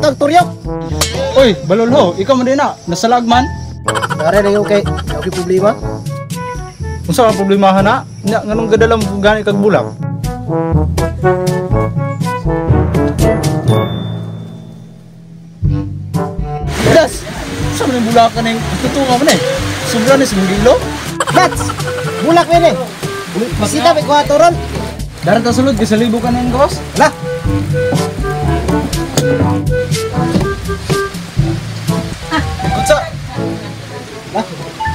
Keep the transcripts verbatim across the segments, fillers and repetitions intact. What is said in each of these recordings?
kag turyok. Uy, balolo, ikaw man din na, nasalag man. Pare na yung kay, okay problema. Unsa ka problemahan na? Nya nganong gadalam gani kag bulak? Das, sa man yung bulak ka ning tutunga man eh. Sobra ni sumugilo. Bats, bulak na eh. Bisita may kuha turon. Darat ta sulod sa libo ka ning gawas. Lah. Unsa? Lah.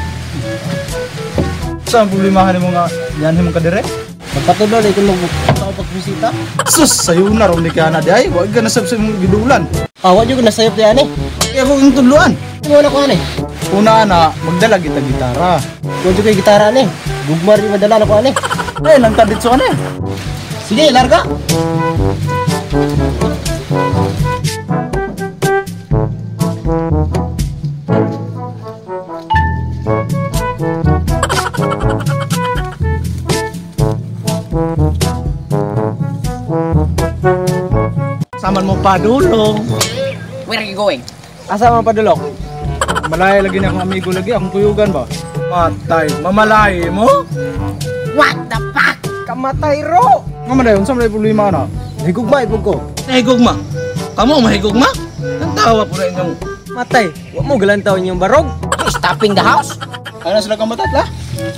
Sa ang problemahan mo nga yan mo ka dire? Magpatuloy na ikong mag pagbisita. Sus, sayo na ron ni ka na di ay. Huwag ka nasab sa mong gidulan. Awan yung nasayop yan eh. Kaya ko yung tudluan. Ano na ko ano eh? Una na, magdala kita gitara. Kung yung gitara ano eh. Gugmar yung madala na ko ano eh. Eh, nang taditso ano eh. Sige, larga. Saman mo padulong. Where are you going? Asa man padulong? Malay lagi ni akong amigo lagi, akong kuyugan ba? Matay, mamalay mo? What the fuck? Kamatay ro. Nga man dayon, sa man problema na? Higugma, ibog ko. Mahigugma? Kamu mahigugma? Ang tawa po rin yung... Matay, huwag mo galantaw yung barog. You stopping the house? Ano sila kamatat la?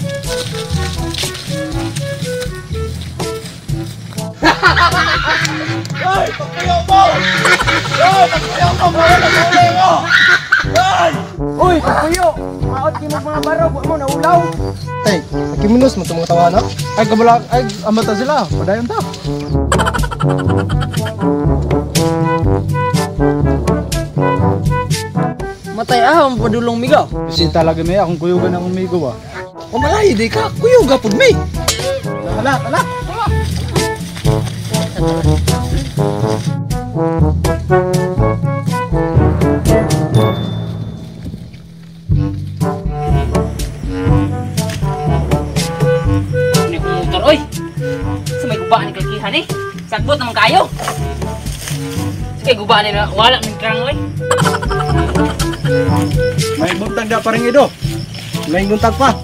Ay, pagkayaw mo! Ay, pagkayaw mo! Mga nagulay mo! Ay! Uy, kuyo! Maot ki mo mga barog, huwag mo naulaw. Tay, nakimunos mo itong mga tawa na? Ay, kabala, ay, amata sila. Padayon ta. Matay ahong padulong migaw. Bisita lagi may akong kuyugan ng amigo ba? Kumalay, di ka. Kuyo, gapod may. Hala, hala! Ini kong motor, oy! Sa may gubaan ni kakihan eh. Sagbot naman kayo. Sige, gubaan na wala ng krang, oy. May buntag na pa rin ido. May guntag pa.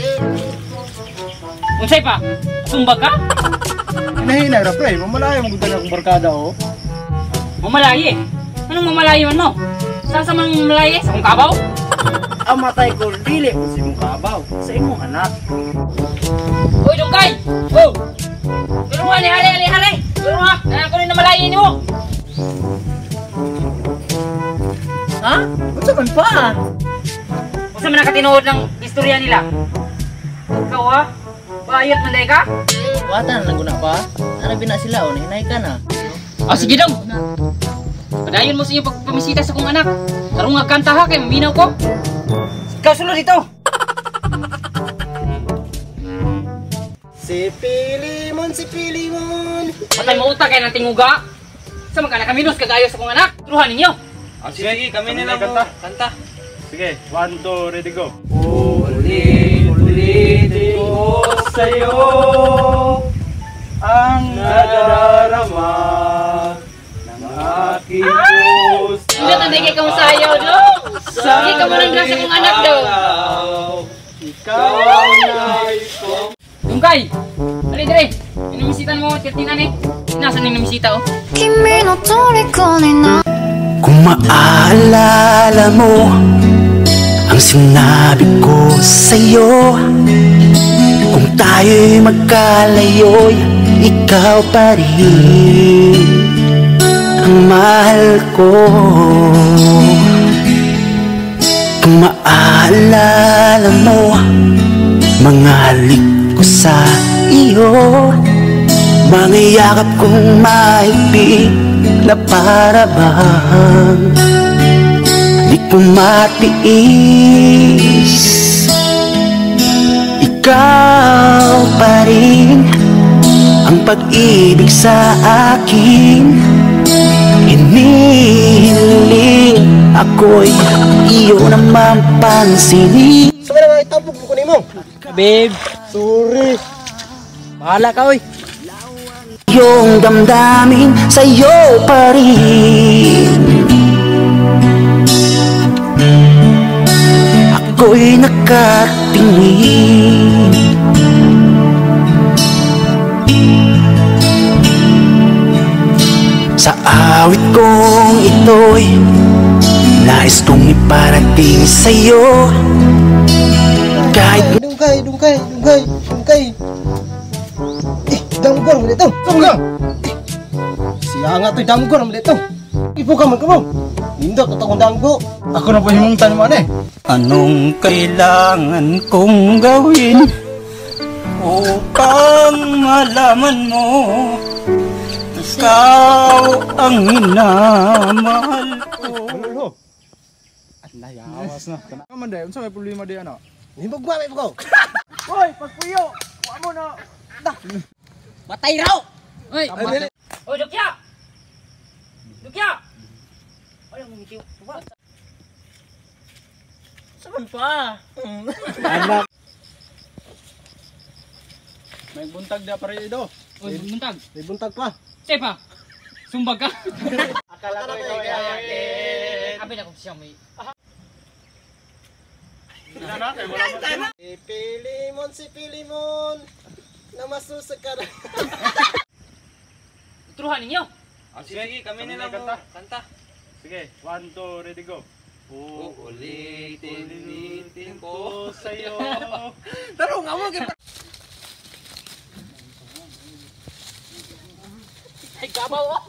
Unsay pa? Sumbag ka? Hinahinay ra pre, mamalayo mo gutang akong barkada oh. Mamalayi eh. Anong mamalayi man mo? Saan sa mang mamalayi? Sa kong kabaw? Ang matay ko, dili mo si mong kabaw. Sa imong anak. Uy, Dungkay! Oh! Tulungan, hali, hali, hali, hali! Tulungan! Kaya ko rin na malayi niyo! Ha? Ba't man pa? Kung saan man nakatinood ng istorya nila? Ikaw ha? Bayot man dahi ka? Watan lang guna pa. Ano bina sila o, nahinay ka na. Oh, sige dong! Padayon mo sa iyo pagpamisita sa kong anak. Karong nga kanta ha, kay maminaw ko. Ikaw sulod dito! Si Pilimon, si Pilimon. Matay mo utak kay ng tinguga. Sa mga nakaminos kagayo sa kong anak. Turuhan ninyo. Ah, sige, kami nila kanta. Kanta. Sige, one, two, ready, go. Ulit-ulitin ko sa'yo Ang nadadarama ng aking puso. Hindi na digay kang sayaw, dong! Sige ka mo lang sa kong anak, dong! Ikaw ang nais ko. Dungkay! Dali, dali! Inumisitan mo, tirtinan eh. Nasaan yung numisita, oh? Kung maaalala mo ang sinabi ko sa'yo, kung tayo'y magkalayo'y ikaw pa rin ang mahal ko. Kung maaalala mo mga halik ko sa iyo, mga yakap kong mahigpit na para bang di ko matiis. Ikaw pa rin ang pag-ibig sa akin. Hinihiling ako'y iyo naman pansinin. So na nga itapog ko ni mo. Babe, sorry. Bahala ka, oy. Yung damdamin sa'yo pa rin. ako'y nakatingin. Sa awit kong ito'y nais kong iparating sa'yo. Kahit Dungkay, dungkay, dungkay, dungkay. Eh, damgor mo dito. Tunggang! Siya nga to'y damgor mo dito. Ipo ka man ka mo. Nindot at akong damgo. Ako na po himungtan mo eh. anong kailangan kong gawin upang malaman mo ikaw ang minamahal ko. Ano? Alay, awas na. Kaman day, unsa may problema di ano? Himbog ba, may ko. Hoy, pagpuyo. Wa mo na. Matay raw! Oy! Oy, Dukya! Dukya! Ay, mo ngitiw. Saman pa. Anak. May buntag da pare ido. Oy, buntag. May buntag pa. Sepa. Sumbag ka. Akala ko ikaw yakin. Abi na kung siya may. Si Pilimon, si Pilimon. Namasusag ka na. Turuhan ninyo. Ah, sige, kami na lang kanta. Kanta. Sige, one, two, ready, go. Uulitin, ulitin ko sa'yo. Taro nga mo. Ay, gabaw oh.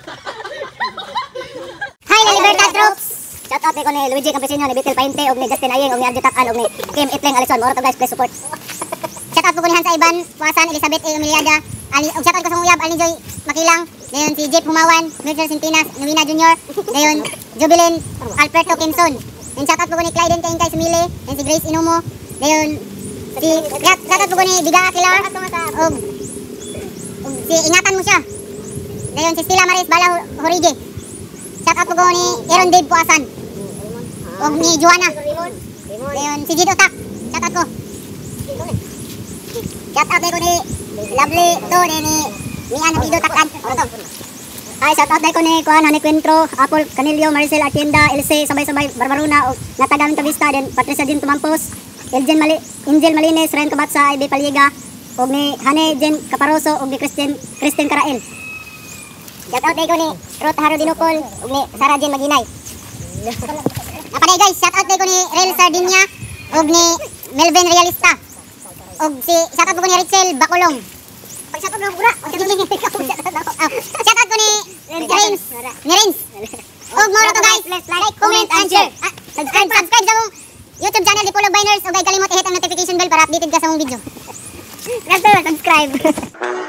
Hi, na Libertad Troops! Shout out ko ni Luigi Campesino, ni Bitil Painte, og ni Justin Ayeng, og ni Arjo Takan, og ni Kim Itleng Alison. Moro to guys, please support. Shout out ko ni Hansa Iban, Puasan, Elizabeth A. Umiliada, Ali, og shout out ko sa Uyab, Alni Joy Makilang, dayon si Jeep Humawan, Mitchell Sintinas, Nuina Junior, dayon Jubilin Alberto Kimson. Dayon shout out ko ni Clyden Kaingkay Sumile, dayon si Grace Inumo, dayon si shout shout out ko ni Biga Akilar, og og si ingatan mo siya. Dayon si Stella Maris Bala Horige. Shout out ko ni Aaron Dave Puasan. Og ni Joanna. Dayon si Jito Tak. Shout out ko. Shout out ko ni Lovely to ni ni ni ano Ido Takan. Ano to? Hi, shout out ko ni Kuan Hani Quintro, Apple Canilio, Maricel Atienda, Elsie sabay-sabay Barbaruna og Natagaming Kabista den Patricia Jean Tumampos, Eljen Mali Angel Malines, Ren Kabatsa, Ibe Paliega og ni Hane Jen Caparoso og ni Christian Christian Carael. Shout out ko ni Ruth Haro Dinukol ug ni Sarah Jane Maginay. Napaday guys, shout out ko ni Rel Sardinia ug ni Melvin Realista. Ug si shout out ko ni Rachel Bacolong. Pag shout out mo pura. Shout out ko ni James, ni Renz. Ug mo to guys, like, comment and share. Ah, subscribe, subscribe sa mong YouTube channel Dipolog Biners ug ay kalimot i-hit ang notification bell para updated ka sa mong video. Subscribe.